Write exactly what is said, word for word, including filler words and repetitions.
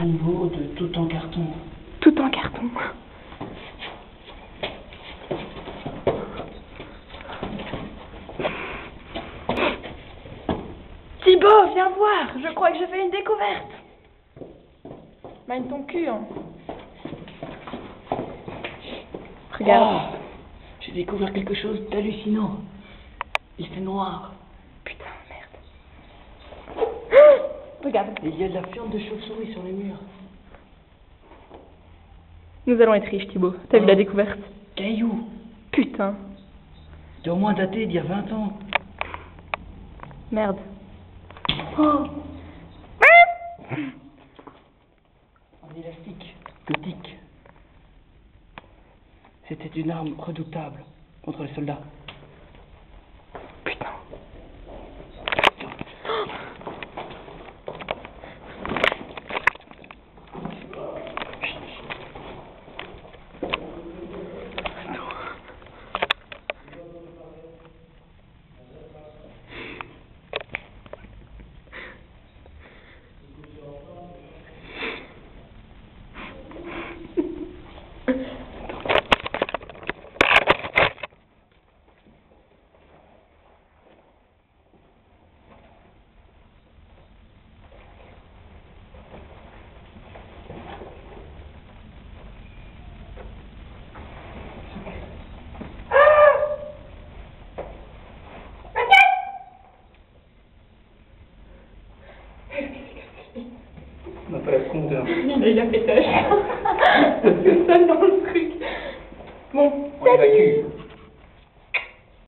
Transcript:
nouveau de tout en carton. Tout en carton. Thibaut, viens voir. Je crois que j'ai fait une découverte. Mine ton cul, hein. Regarde. Oh, j'ai découvert quelque chose d'hallucinant. Il fait noir. Putain, merde. Regarde. Et il y a de la fiente de chauve-souris sur les murs. Nous allons être riches, Thibaut. T'as Oh. vu la découverte? Cailloux. Putain. C'est au moins daté d'il y a vingt ans. Merde. Oh. En élastique, gothique. C'était une arme redoutable contre les soldats. Putain. On n'a pas la compteur. Il a fait tâche. C'est ça dans le truc. Bon. On évacue.